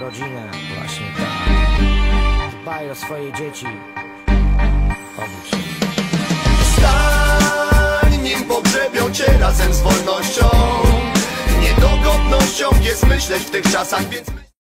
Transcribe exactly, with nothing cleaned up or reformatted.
rodzinę, właśnie tak. Dbaj o swoje dzieci. Obudź się. Stań, nim pogrzebią cię razem z wolnością. Niedogodnością jest myśleć w tych czasach, więc